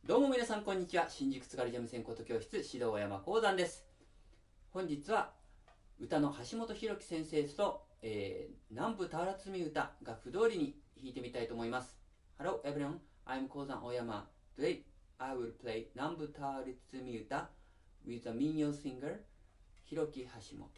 どうも皆さんこんにちは。新宿津軽三味線琴教室指導小山講山です。本日は歌の橋本弘樹先生と、南部俵積歌が譜通りに弾いてみたいと思います。Hello everyone, I'm 講山小山。Today I will play 南部俵積歌 with a minyo singer 弘樹橋本。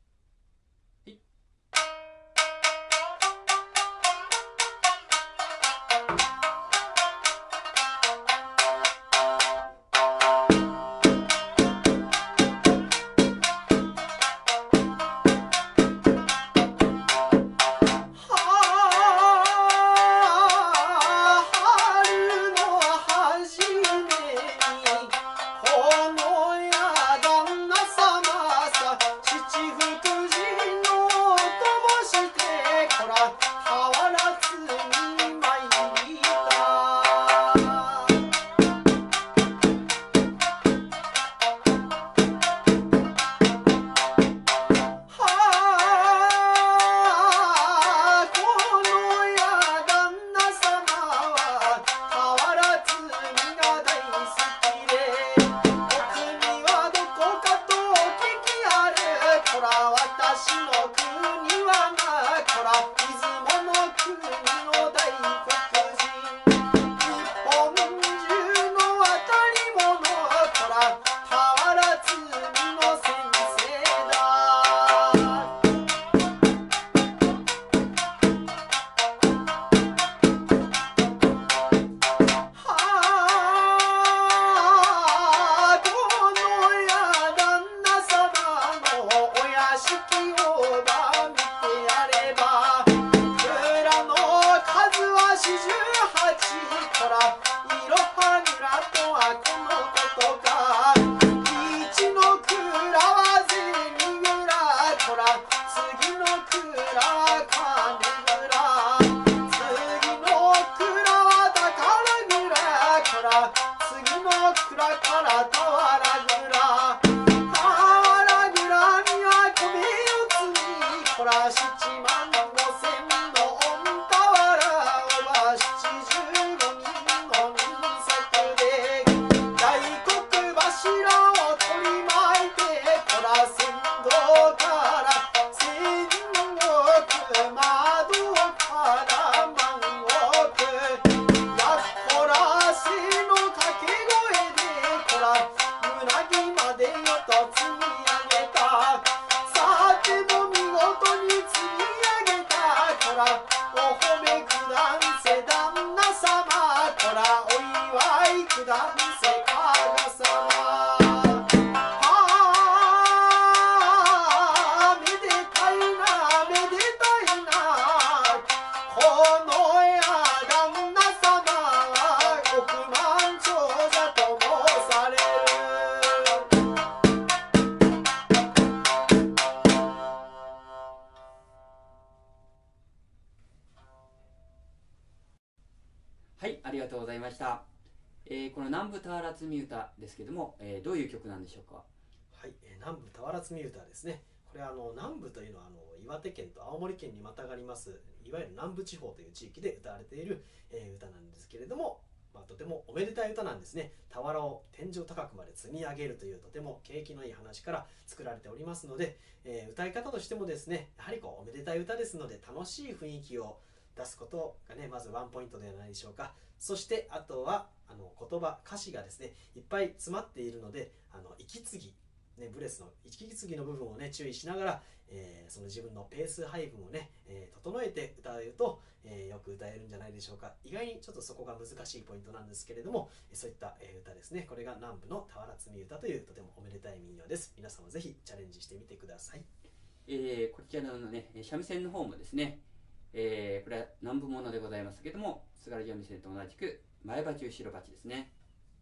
はい、ありがとうございました。この南部俵積歌ですけども、どういう曲なんでしょうか。 はい、南部俵積歌ですね。これ南部というのは岩手県と青森県にまたがりますいわゆる南部地方という地域で歌われている、歌なんですけれども、とてもおめでたい歌なんですね。俵を天井高くまで積み上げるというとても景気のいい話から作られておりますので、歌い方としてもですね、やはりおめでたい歌ですので楽しい雰囲気を出すことがね、まずワンポイントではないでしょうか。そしてあとは言葉歌詞がですねいっぱい詰まっているので、息継ぎね、ブレスの息継ぎの部分をね注意しながら、その自分のペース配分をね、整えて歌うと、よく歌えるんじゃないでしょうか。意外にちょっとそこが難しいポイントなんですけれども、そういった、歌ですね。これが南部の俵積歌というとてもおめでたい民謡です。皆さんもぜひチャレンジしてみてください。 こちらのね三味線の方もですね、これは南部ものでございますけども、津軽三味線と同じく前鉢後ろ鉢ですね。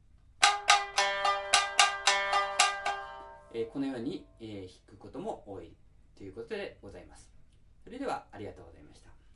このように、弾くことも多いということでございます。それではありがとうございました。